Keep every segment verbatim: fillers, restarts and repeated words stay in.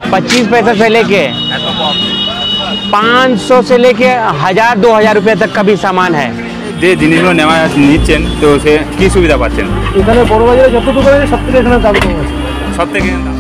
पच्चीस पैसे से लेके पाँच सौ से लेके हजार दो हजार रुपये तक का भी सामान है। যে জিনিসগুলো নেওয়া নিচ্ছেন তো সে কি সুবিধা পাচ্ছেন? এখানে বড় বাজারে যত দোকান আছে সব থেকে এখানে দাম কম আছে, সব থেকে দাম।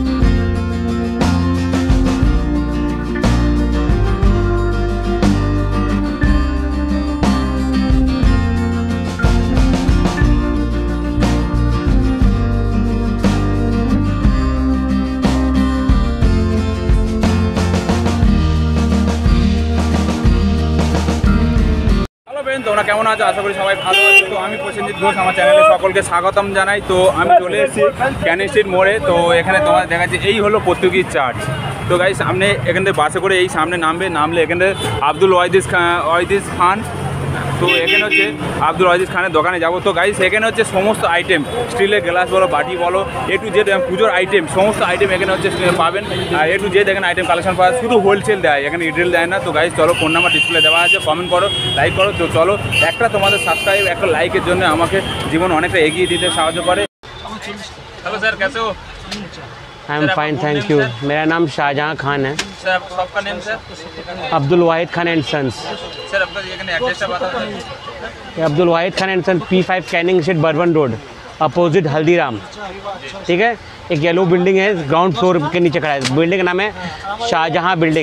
তোমরা কেমন আছো? আশা করি সবাই ভালো আছো। তো আমি প্রসেনজিৎ ঘোষ, আমার চ্যানেলে সকলকে স্বাগতম জানাই। তো আমি চলে এসেছি ক্যানিং স্ট্রিট মোড়ে। তো এখানে তোমার দেখাচ্ছি এই হলো পর্তুগিজ চার্চ। তো গাইস সামনে এখান থেকে বাসে করে এই সামনে নামবে, নামলে এখানে আব্দুল ওয়াহিদ ওয়াহিদ খান, তো এখানে হচ্ছে আব্দুল ওয়াহিদ খানের দোকানে যাবো। তো গাইস এখানে হচ্ছে সমস্ত আইটেম, স্টিলের গ্লাস বলো, বাটি বলো, এ টু জেড পুজোর আইটেম, সমস্ত আইটেম এখানে হচ্ছে পাবেন। আর এ টু জেড এখানে আইটেম কালেকশন পাওয়া, শুধু হোলসেল দেয়, এখানে রিটেল দেয় না। তো গাইস চলো, ফোন নাম্বার ডিসপ্লে দেওয়া আছে, কমেন্ট করো, লাইক করো। তো চলো, একটা তোমাদের সাবস্ক্রাইব, একটা লাইকের জন্য আমাকে জীবন অনেকটা এগিয়ে দিতে সাহায্য করে। হ্যালো স্যার, कैसे हो? I am fine, thank you. मेरा नाम शाहजहां खान है। सर आपका name sir? Abdul Wahid Khan and sons. Sir आपका ये एड्रेस बता दो। Abdul Wahid Khan and sons, P five Canning street, Brabourne road, opposite Haldiram. ठीक है, एक येलो बिल्डिंग है, ग्राउंड फ्लोर के नीचे खड़ा है। बिल्डिंग का नाम है शाहजहां बिल्डिंग।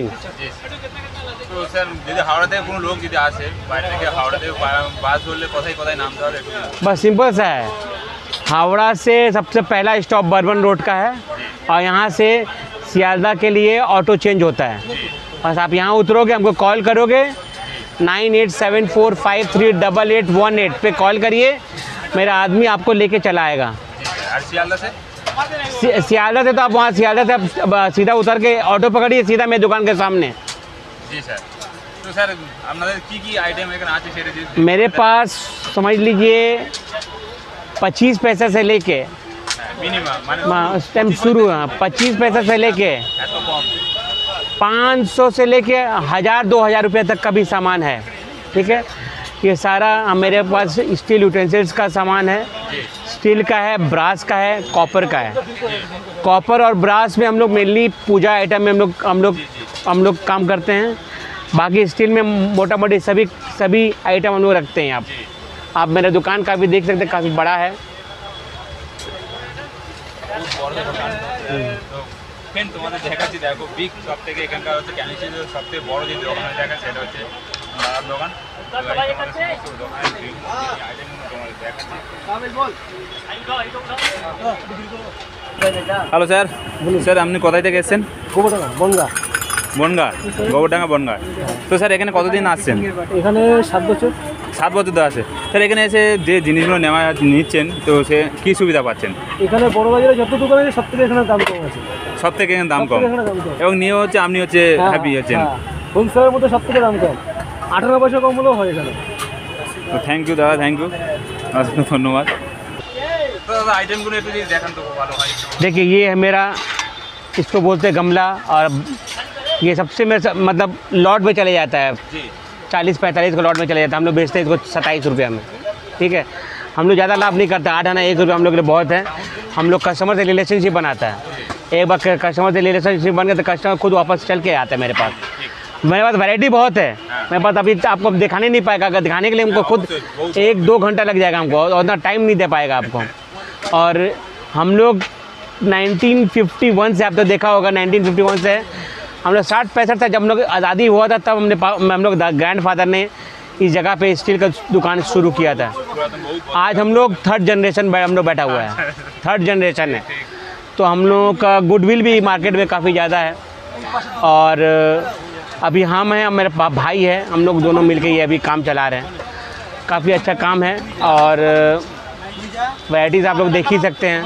তো স্যার যদি হাওড়া থেকে কোনো লোক যদি আসে, বাইরে থেকে হাওড়া থেকে বাস ধরলে কোথায় কোথায় নামতে হবে? बस सिंपल सा है, हावड़ा से सबसे पहला स्टॉप बर्बन रोड का है और यहाँ से सियालदा के लिए ऑटो चेंज होता है। बस आप यहाँ उतरोगे, हमको कॉल करोगे, nine eight seven four five three double eight one eight पे कॉल करिए, मेरा आदमी आपको लेके चला आएगा। सियालदा से सियालदा से तो आप वहाँ सियालदा से आप सीधा उतर के ऑटो पकड़िए, सीधा मेरी दुकान के सामने। जी सर। तो सर আপনাদের কি কি আইটেম এখানে আছে সেটা যদি? मेरे पास समझ लीजिए पच्चीस पैसे से लेके मिनिमम उस टाइम शुरू है, पच्चीस पैसे से लेके पाँच सौ से लेके हजार दो हजार रुपये तक का भी सामान है। ठीक है, ये सारा मेरे पास स्टील यूटेंसिल्स का सामान है। स्टील का है, ब्रास का है, कॉपर का है। कॉपर और ब्रास में हम लोग मेनली पूजा आइटम में हम लोग हम लोग हम लोग काम करते हैं। बाकी स्टील में मोटा मोटी सभी सभी आइटम हम लोग रखते हैं। आप आप मेरे दुकान का भी देख सकते हैं, काफ़ी बड़ा है। ফ্রেন্ড তোমাদের দেখাচ্ছি, দেখো বিগ সব থেকে এখানকার হচ্ছে ক্যানিং স্ট্রিটের সবথেকে বড় যে দোকান দেখা সেটা হচ্ছে দাদার দোকান। হ্যালো স্যার, স্যার আপনি কোথায় থেকে এসেছেন? গোবরডাঙ্গা বনগা। বনগা, গোবরডাঙ্গা বনগা। তো স্যার এখানে কতদিন আসছেন? এখানে সাত বছর। সাত বছর ধরে আছে। স্যার এখানে এসে যে জিনিসগুলো নেওয়া নিচ্ছেন তো সে কী সুবিধা পাচ্ছেন? এখানে বড় বাজারে যত দোকান আছে সব থেকে এখানে দাম কম আছে, সব থেকে এখানে দাম কম, এবং নিয়ে হচ্ছে আপনি হচ্ছে হ্যাপি হচ্ছেন। হোলসেলের মধ্যে সব থেকে দাম কম, আঠারো পয়সা কম হলেও হয় এখানে। তো থ্যাংক ইউ দাদা, থ্যাংক ইউ, অসংখ্য ধন্যবাদ। তো দাদা আইটেমগুলো একটু যদি দেখান তো ভালো হয়। देखिए ये है मेरा, इसको बोलते हैं गमला, और ये सबसे मेरे मतलब लॉट में चले जाता है, चालीस पैंतालीस का लॉट में चले जाता है। हम लोग बेचते हैं इसको सत्ताईस रुपये में। ठीक है, हम लोग ज़्यादा लाभ नहीं करते, आठ आना एक रुपये हम लोग के लिए बहुत है। हम लोग कस्टमर से रिलेशनशिप बनाता है, एक बार कस्टमर से रिलेशनशिप बन गया तो कस्टमर खुद वापस चल के आता है मेरे पास। मेरे पास वैरायटी बहुत है, मेरे पास अभी आपको दिखाने नहीं पाएगा, अगर दिखाने के लिए हमको खुद एक दो घंटा लग जाएगा हमको, और उतना टाइम नहीं दे पाएगा आपको। और हम लोग नाइनटीन फिफ्टी वन से, आप तो देखा होगा नाइनटीन फिफ्टी वन से हम लोग साठ पैंसठ से जब हम लोग आज़ादी हुआ था तब हमने हम लोग ग्रैंड फादर ने इस जगह पे स्टील का दुकान शुरू किया था। आज हम लोग थर्ड जनरेशन हम लोग बैठा हुआ है, थर्ड जनरेशन है। तो हम लोगों का गुडविल भी मार्केट में काफ़ी ज़्यादा है। और अभी हम हैं, मेरे भाई है, हम लोग दोनों मिलके ये अभी काम चला रहे हैं। काफ़ी अच्छा काम है, और वैराइटीज़ आप लोग देख ही सकते हैं।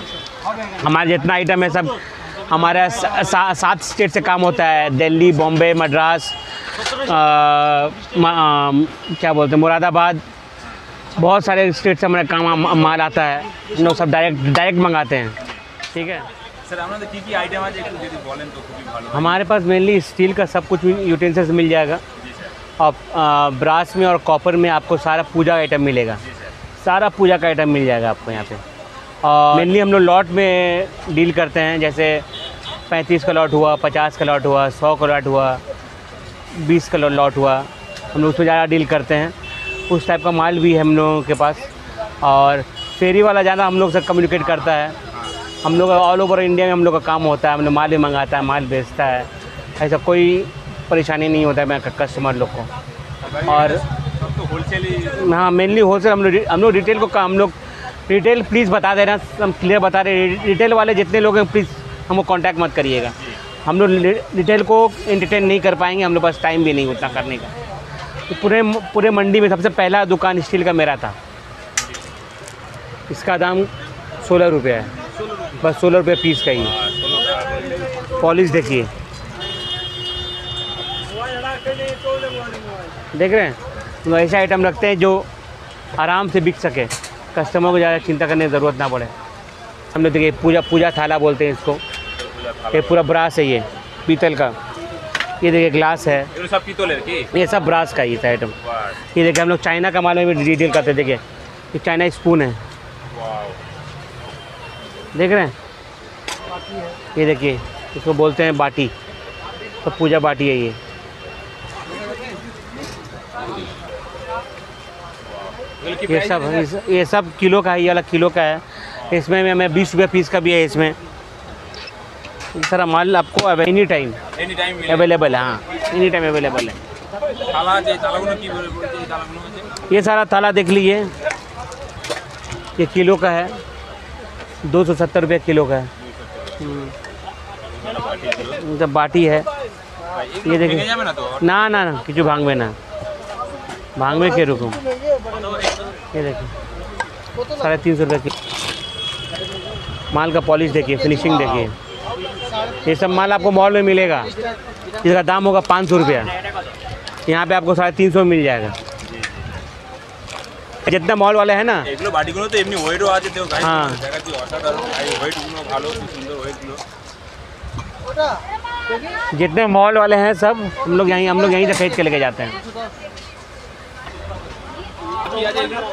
हमारे जितना आइटम है सब हमारा सा, सात स्टेट से काम होता है, दिल्ली, बॉम्बे, मद्रास, आ, म, आ, क्या बोलते हैं, मुरादाबाद, बहुत सारे स्टेट से हमारा काम माल आता है। हम लोग सब डायरेक्ट डायरेक्ट मंगाते हैं। ठीक है सर, আপনাদের কি কি আইটেম আছে একটু যদি বলেন তো খুবই ভালো। हमारे पास मेनली स्टील का सब कुछ यूटेंसिल्स मिल जाएगा, और ब्रास में और कॉपर में आपको सारा पूजा आइटम मिलेगा, सारा पूजा का आइटम मिल जाएगा आपको यहाँ पे। और मेनली हम लोग लॉट में डील करते हैं, जैसे पैंतीस का लॉट हुआ, पचास का लॉट हुआ, सौ का लॉट हुआ, बीस का लॉट हुआ। हम लोग उसमें ज़्यादा डील करते हैं, उस टाइप का माल भी है हम लोगों के पास। और फेरी वाला ज़्यादा हम लोग से कम्युनिकेट करता है। हम लोग ऑल ओवर इंडिया में हम लोग का काम होता है, हम लोग माल भी मंगाता है, माल बेचता है, ऐसा कोई परेशानी नहीं होता है मैं कस्टमर लोग को। और तो होलसेल हाँ, मेनली होलसेल हम लोग हम लोग रिटेल को काम हम लोग रिटेल प्लीज़ बता दे रहे हैं, हम क्लियर बता रहे हैं, रिटेल वाले जितने लोग हैं प्लीज़ हमको कांटेक्ट मत करिएगा। हम लोग रिटेल को एंटरटेन नहीं कर पाएंगे, हम लोग पास टाइम भी नहीं उतना करने का। तो पूरे पूरे मंडी में सबसे पहला दुकान स्टील का मेरा था। इसका दाम सोलह रुपये है, बस सोलह रुपये पीस का ही। पॉलिश देखिए, देख रहे हैं, तो ऐसे आइटम रखते हैं जो आराम से बिक सके, कस्टमर को ज़्यादा चिंता करने की ज़रूरत ना पड़े। हम लोग देखिए पूजा पूजा थाला बोलते हैं इसको, ये पूरा ब्रास है, ये पीतल का। ये देखिए ग्लास है, ये सब पीतल की, ये सब ब्रास का ही था आइटम। ये देखिए हम लोग चाइना का माल में भी डील करते हैं। देखिए ये चाइना स्पून है, देख रहे हैं, ये देखिए इसको बोलते हैं बाटी, तो पूजा बाटी है ये। ये सब ये सब किलो का है, ये वाला किलो का है। इसमें में हमें बीस रुपये पीस का भी है। इसमें सारा माल आपको any time any time available है। हाँ, एनी टाइम अवेलेबल है। थाला जे थालागुनो की बोलते हैं, थालागुनो ये सारा थाला देख लीजिए, ये किलो का है, दो सौ सत्तर रुपये किलो का है। जब बाटी है ये देखिए, ना ना ना किचु भांग में ना भांग में के रुकूँ। ये देखिए साढ़े तीन सौ रुपये की माल का पॉलिश देखिए, फिनिशिंग देखिए। ये सब माल आपको मॉल में मिलेगा, इसका दाम होगा पाँच सौ रुपया, यहाँ पे आपको साढ़े तीन सौ मिल जाएगा। जितना मॉल वाले हैं ना, এগুলো বাটিগুলো তো এমনি ওয়েটও আছে, তো গাইস হ্যাঁ। দেখাচ্ছি অসাধারণ, এই ওয়েটগুলো ভালো, খুব সুন্দর ওয়েটগুলো। जितने मॉल वाले हैं सब हम लोग यहीं हम लोग यहीं से खरीद के लेके जाते हैं। কি আছে এগুলো?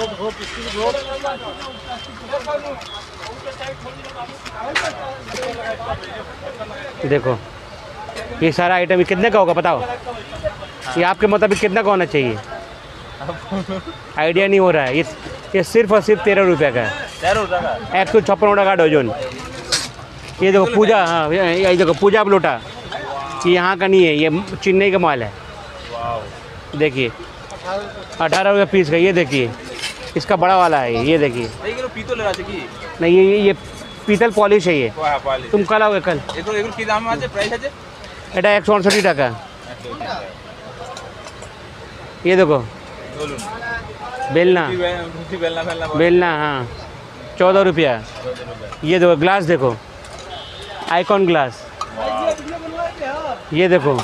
देखो ये सारा आइटम कितने का होगा बताओ, ये आपके मुताबिक कितना का होना चाहिए? आइडिया नहीं हो रहा है। ये ये सिर्फ और सिर्फ तेरह रुपये का है, তেরো টাকা एक सौ छप्पन का डोजन। ये देखो पूजा, हाँ ये देखो पूजा लोटा, ये यहाँ का नहीं है, ये चेन्नई का माल है। देखिए अठारह रुपये पीस का। ये देखिए इसका बड़ा वाला है, ये देखिए। এইগুলো পিতলের আছে কি? नहीं ये ये पीतल पॉलिश है ये। হ্যাঁ পালি। तुम कल आओगे कल। এগুলো এগুলো কি দাম আছে, প্রাইস আছে? এটা একশো अड़सठ টাকা। ये देखो বলুন। बेलना রুটি বেলনা ফেলনা बेलना, हाँ चौदह रुपया। ये देखो ग्लास देखो, आइकॉन ग्लास। ये देखो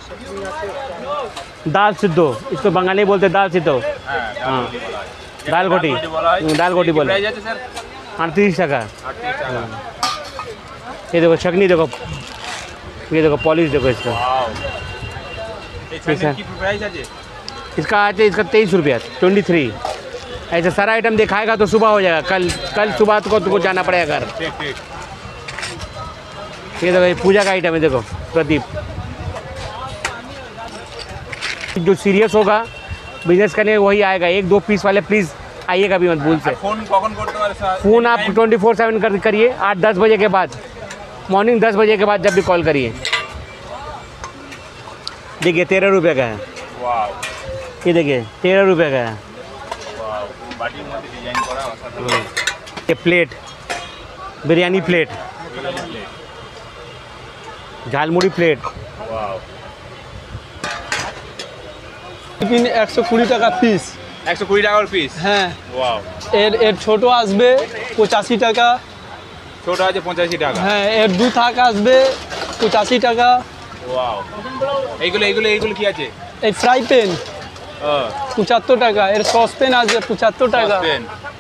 दाल सिद्धो, इसको बंगाली बोलते दाल सिद्धो। हाँ दाल घोटी, दाल घोटी बोले। প্রাইস আছে স্যার? अड़तीस টাকা। আটত্রিশ টাকা। ये देखो छकनी देखो, ये देखो पॉलिश देखो इसका। ওয়াও। এই ছাইনা কি প্রাইস আছে? इसका आज इसका तेईस रुपया, ट्वेंटी थ्री। ऐसा सारा आइटम दिखाएगा तो सुबह हो जाएगा, कल कल सुबह को तुमको जाना पड़ेगा घर। ঠিক ঠিক। ये देखो ये पूजा का आइटम है, देखो प्रदीप। जो सीरियस होगा बिजनेस करने वही आएगा, एक दो पीस वाले प्लीज़ आइएगा भी मत भूल से। ফোন কখন করতে পারে স্যার? फ़ोन आप ट्वेंटी फोर सेवन कर करिए, आठ दस बजे के बाद, मॉर्निंग दस बजे के बाद जब भी कॉल करिए। देखिए तेरह रुपये का है, ওয়াও ये देखिए तेरह रुपये का है। ওয়াও, বাটির মধ্যে ডিজাইন করা অসাধারণ। ये plate, biryani plate, jhalmuri plate. Wow tiffin একশো কুড়ি টাকা পিস। একশো কুড়ি টাকার পিস। হ্যাঁ, ওয়াও। এর এর ছোটো আসবে পঁচাশি টাকা। ছোট আছে পঁচাশি টাকা। হ্যাঁ, এর দু থাক আসবে পঁচাশি টাকা। ওয়াও। এইগুলো এইগুলো এইগুলো কি আছে? এই ফ্রাই প্যান ও পঁচাত্তর টাকা। এর সসপ্যান আসবে পঁচাত্তর টাকা। পেন।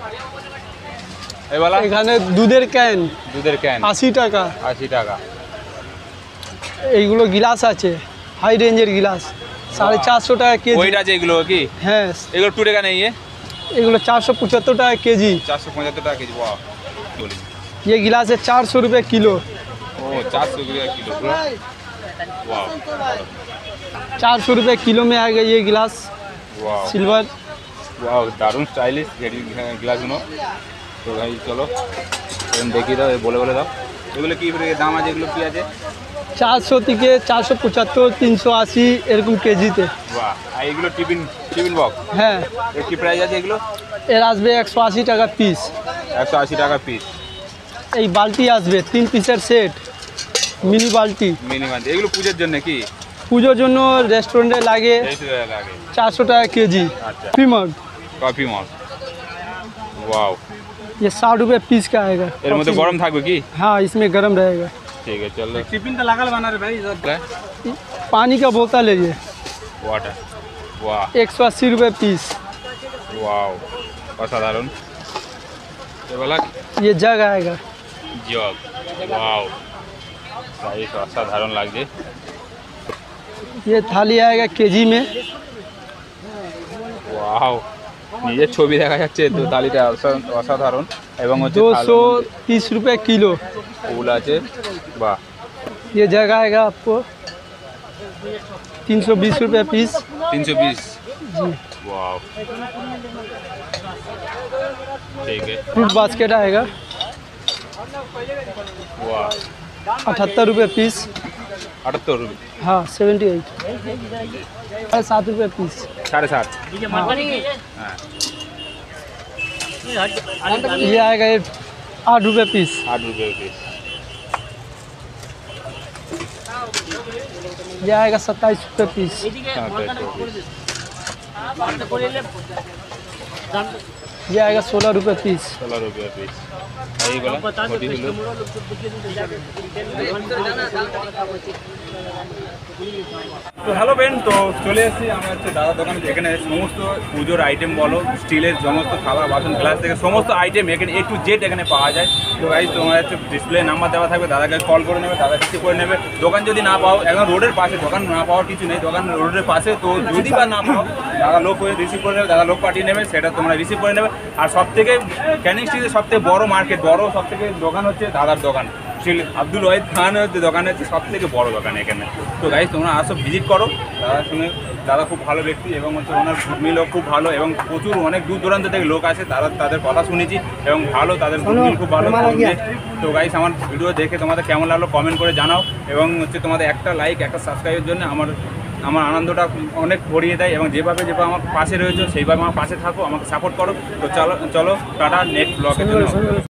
এবালা এখানে দুধের ক্যান দুধের ক্যান আশি টাকা। আশি টাকা। এইগুলো গিলাস আছে, হাই রেঞ্জের গিলাস, সাড়ে চারশো টাকা কেজি। ওইটা আছে এগুলো কি? হ্যাঁ, এগুলো টু টাকা নেই? এগুলো চারশো পঁচাত্তর টাকা কেজি। চারশো পঁচাত্তর টাকা কেজি। ওয়াও। বলি ये गिलास है चार सौ रुपये किलो। ओ चार सौ रुपये किलो पूरा वाह चार सौ रुपये किलो में आएगा ये गिलास वाह सिल्वर। वाह দারুণ স্টাইলিশ গ্লাসগুলো। তো ভাই চলো এরকম দেখিয়ে দাও, বলে বলে দাও এগুলো কী দাম আছে, এগুলো কী আছে? চারশো থেকে চারশো পঁচাত্তর তিনশো আশি এরকম কেজিতে। বাহ, আর এগুলো টিফিন টিফিন বক্স, হ্যাঁ এর কী প্রাইস আছে এগুলো? এর আসবে একশো আশি টাকা পিস। একশো আশি টাকা পিস। এই বালতি আসবে তিন পিসের সেট, মিনি বালতি। মিনিমাম এগুলো পুজোর জন্য কি? পুজোর জন্য রেস্টুরেন্টে লাগে লাগে चार सौ टाका के जी। अच्छा। Coffee mug coffee mug wow ये साठ रुपये पीस का आएगा। এর মধ্যে গরম থাকবে কি? हाँ इसमें गर्म रहेगा। ঠিক আছে চলো। टिफिन का लगा बना रहे भाई। पानी का बोतल है ये ওয়াটার ওয়াহ एक सौ अस्सी रुपये पीस। ওয়াও অসাধারণ। এবার ये जग आएगा। জগ ওয়াও সাইজ অসাধারণ লাগছে। ये थाली आएगा केजी में। ওয়াও নিজের ছবি দেখা যাচ্ছে তো থালিটা অসা- অসাধারণ এবং হচ্ছে दो सौ तीस रुपये किलो। ফুল আছে বাহ। ये जग आएगा आपको तीन सौ बीस रुपये पीस। তিনশো বিশ जी। ওয়াও ঠিক আছে फ्रूट बास्केट आएगा ওয়াও अठहत्तर रुपये पीस। আটাত্তর রুপি हाँ सेवेंटी एट साढ़े सात रुपये पीस। সাড়ে সাত हाँ। হ্যাঁ ये आएगा ये आठ रुपये पीस। আট রুপি পিস। ये आएगा सत्ताईस रुपये पीस। ये आएगा सोलह रुपये पीस। ষোলো রুপি পিস। এইগুলো মোটিগুলো তো হ্যালো ফ্রেন্ড, তো চলে এসেছি আমরা হচ্ছে দাদা দোকানে, যেখানে সমস্ত পুজোর আইটেম বলো, স্টিলের সমস্ত থালা বাসন গ্লাস থেকে সমস্ত আইটেম এখানে এ টু জেড এখানে পাওয়া যায়। তো গাইজ তোমার হচ্ছে ডিসপ্লে নাম্বার দেওয়া থাকবে, দাদাকে কল করে নেবে, দাদা রিসিভ করে নেবে। দোকান যদি না পাও, একদম রোডের পাশে, দোকান না পাওয়ার কিছু নেই, দোকান রোডের পাশে। তো যদি বা না পাও, দাদা লোক হয়ে রিসিভ করে নেবে, দাদা লোক পাঠিয়ে নেবে, সেটা তোমরা রিসিভ করে নেবে। আর সব থেকে ক্যানিং স্ট্রিটের সব থেকে বড় মার্কেট, বড় সব থেকে দোকান হচ্ছে দাদার দোকান, আব্দুল ওয়াহিদ খান হচ্ছে দোকান, হচ্ছে সব থেকে বড় দোকান এখানে। তো গাইজ তোমরা আসো, ভিজিট করো দাদার সঙ্গে। দাদা খুব ভালো ব্যক্তি এবং হচ্ছে ওনার মিলও খুব ভালো এবং প্রচুর অনেক দূর দূরান্ত থেকে লোক আসে, তারা তাদের কথা শুনেছি এবং ভালো, তাদের মিল খুব ভালো। তো গাইজ আমার ভিডিও দেখে তোমাদের কেমন লাগলো কমেন্ট করে জানাও এবং হচ্ছে তোমাদের একটা লাইক একটা সাবস্ক্রাইবের জন্য আমার আমার আনন্দটা অনেক ভরিয়ে দেয় এবং যেভাবে যেভাবে আমার পাশে রয়েছে সেইভাবে আমার পাশে থাকো, আমাকে সাপোর্ট করো। তো চলো চলো টাটা, নেক্সট ব্লগের জন্য।